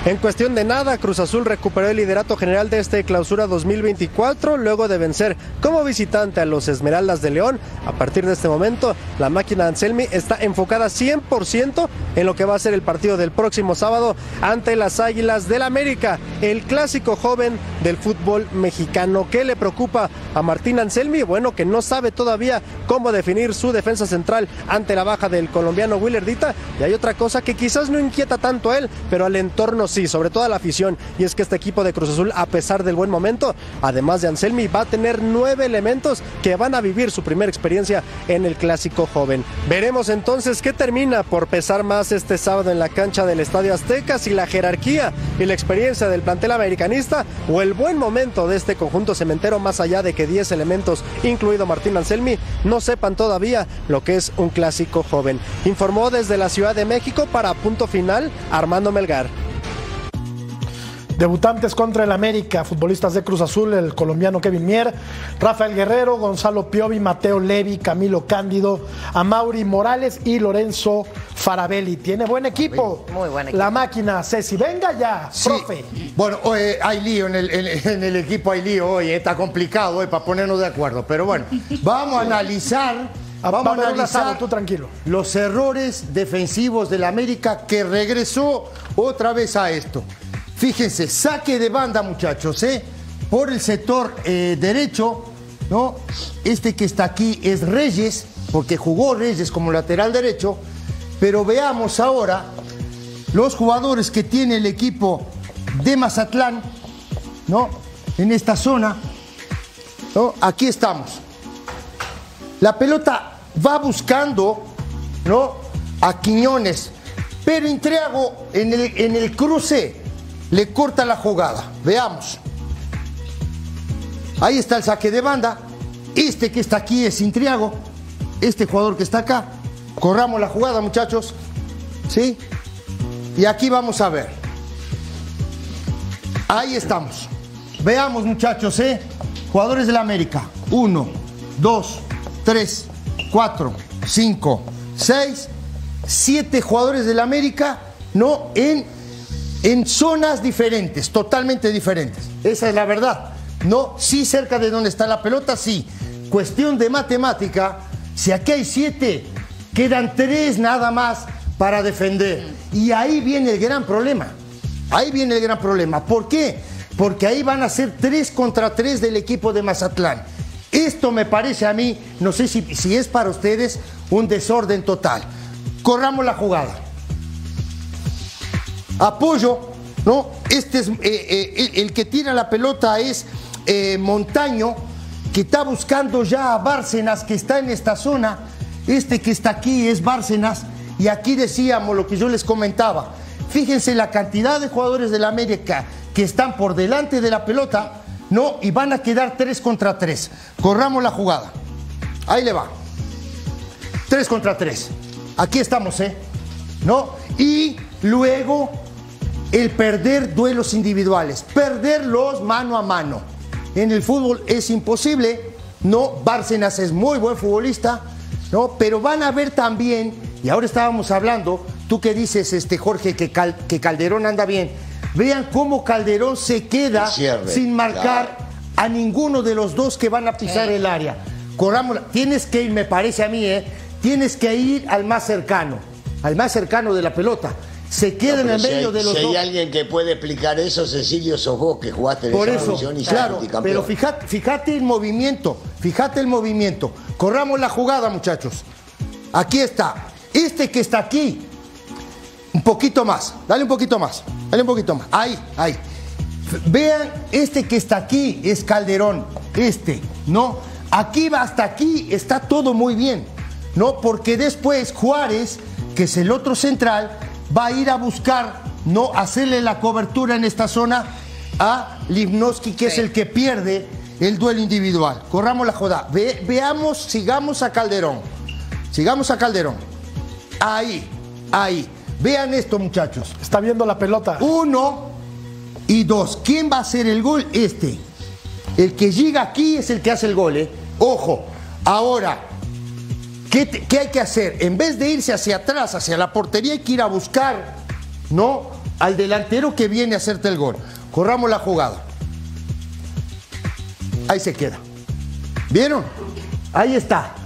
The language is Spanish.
En cuestión de nada, Cruz Azul recuperó el liderato general de este clausura 2024 luego de vencer como visitante a los Esmeraldas de León. A partir de este momento, la máquina de Anselmi está enfocada 100% en lo que va a ser el partido del próximo sábado ante las Águilas del América, el clásico joven del fútbol mexicano. ¿Qué le preocupa a Martín Anselmi? Bueno, que no sabe todavía cómo definir su defensa central ante la baja del colombiano Willer Dita. Y hay otra cosa que quizás no inquieta tanto a él, pero al entorno sí, sobre todo a la afición, y es que este equipo de Cruz Azul, a pesar del buen momento, además de Anselmi, va a tener 9 elementos que van a vivir su primera experiencia en el clásico joven. Veremos entonces qué termina por pesar más este sábado en la cancha del Estadio Azteca, si la jerarquía y la experiencia del plantel americanista o el buen momento de este conjunto cementero, más allá de que 10 elementos, incluido Martín Anselmi, no sepan todavía lo que es un clásico joven. Informó desde la Ciudad de México para Punto Final, Armando Melgar. Debutantes contra el América, futbolistas de Cruz Azul, el colombiano Kevin Mier, Rafael Guerrero, Gonzalo Piovi, Mateo Levi, Camilo Cándido, Amaury Morales y Lorenzo Farabelli. Tiene buen equipo. Muy buen equipo. La máquina, Ceci. Venga ya, sí, profe. Bueno, hay lío en el equipo, hay lío hoy. Está complicado para ponernos de acuerdo. Pero bueno, vamos a analizar. Vamos a analizar tú tranquilo. Los errores defensivos del América, que regresó otra vez a esto. Fíjense, saque de banda, muchachos, por el sector derecho, ¿no? Este que está aquí es Reyes, porque jugó Reyes como lateral derecho. Pero veamos ahora los jugadores que tiene el equipo de Mazatlán, ¿no? En esta zona, ¿no? Aquí estamos. La pelota va buscando, ¿no?, a Quiñones, pero Intriago en el cruce le corta la jugada. Veamos. Ahí está el saque de banda. Este que está aquí es Intriago. Este jugador que está acá. Corramos la jugada, muchachos. ¿Sí? Y aquí vamos a ver. Ahí estamos. Veamos, muchachos, jugadores de la América. 1, 2, 3, 4, 5, 6, 7 jugadores de la América, ¿no? En zonas diferentes, totalmente diferentes. Esa es la verdad. No, sí, cerca de donde está la pelota, sí. Cuestión de matemática, si aquí hay 7, quedan 3 nada más para defender. Y ahí viene el gran problema. Ahí viene el gran problema. ¿Por qué? Porque ahí van a ser 3 contra 3 del equipo de Mazatlán. Esto me parece a mí, no sé si es para ustedes, un desorden total. Corramos la jugada. Apoyo, ¿no? Este es el que tira la pelota es Montaño, que está buscando ya a Bárcenas, que está en esta zona. Este que está aquí es Bárcenas. Y aquí decíamos lo que yo les comentaba. Fíjense la cantidad de jugadores de la América que están por delante de la pelota, ¿no? Y van a quedar 3 contra 3. Corramos la jugada. Ahí le va. 3 contra 3. Aquí estamos, ¿no? Y luego el perder duelos individuales, perderlos mano a mano. En el fútbol es imposible, ¿no? Bárcenas es muy buen futbolista, ¿no? Pero van a ver también, y ahora estábamos hablando, tú que dices, Jorge, que Calderón anda bien. Vean cómo Calderón se queda sin marcar a ninguno de los dos que van a pisar el área. Corramos, tienes que ir, me parece a mí, tienes que ir al más cercano de la pelota. Se quedan en medio de los dos. Si hay alguien que puede explicar eso, Cecilio, sos vos, que jugaste en esa posición y claro, pero fíjate el movimiento, Corramos la jugada, muchachos. Aquí está. Este que está aquí, un poquito más, dale un poquito más. Ahí. Vean, este que está aquí es Calderón, ¿no? Aquí va, hasta aquí está todo muy bien, ¿no? Porque después Juárez, que es el otro central, va a ir a buscar, ¿no?, hacerle la cobertura en esta zona a Limnowski, que es el que pierde el duelo individual. Corramos la jugada. Veamos, sigamos a Calderón. Ahí. Vean esto, muchachos. Está viendo la pelota. 1 y 2. ¿Quién va a hacer el gol? El que llega aquí es el que hace el gol, Ojo. Ahora, ¿qué hay que hacer? En vez de irse hacia atrás, hacia la portería, hay que ir a buscar, ¿no?, al delantero que viene a hacerte el gol. Corramos la jugada. Ahí se queda. ¿Vieron? Ahí está.